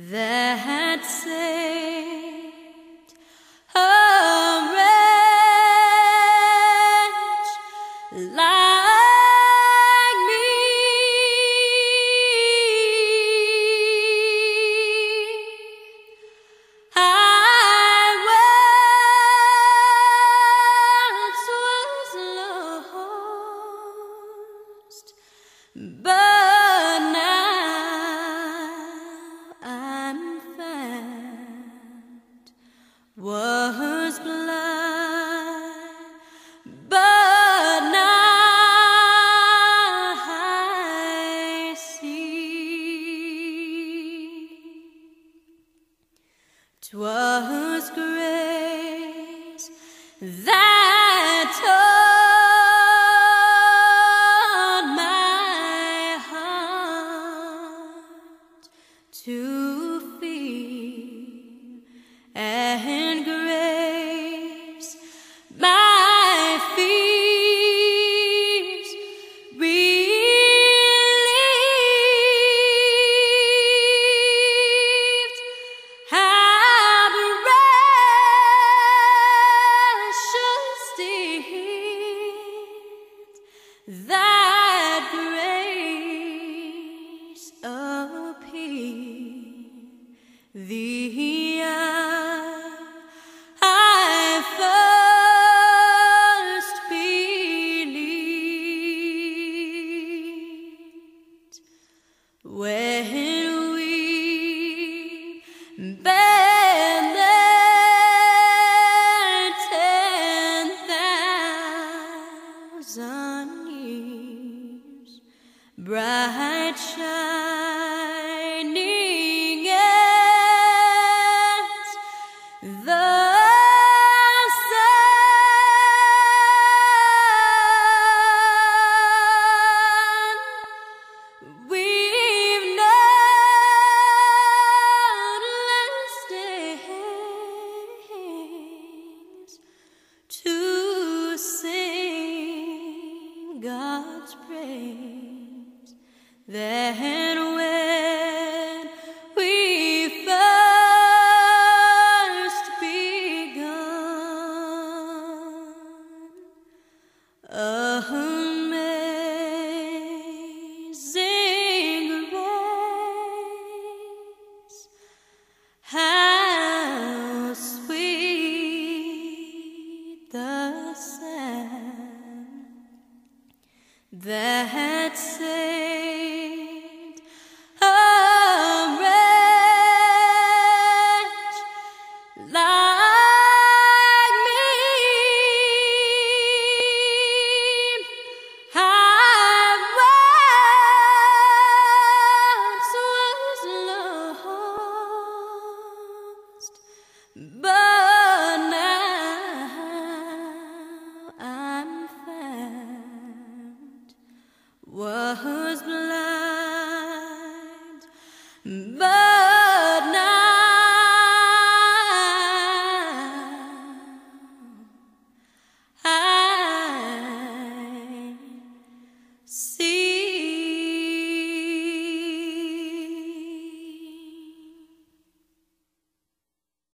that saved a wretch like me. I once was lost, but now I'm found. Was blind, but now I see. 'Twas grace that taught my heart to feel, and grace my fears relieved. How precious did that grace appear the hour I first believed. When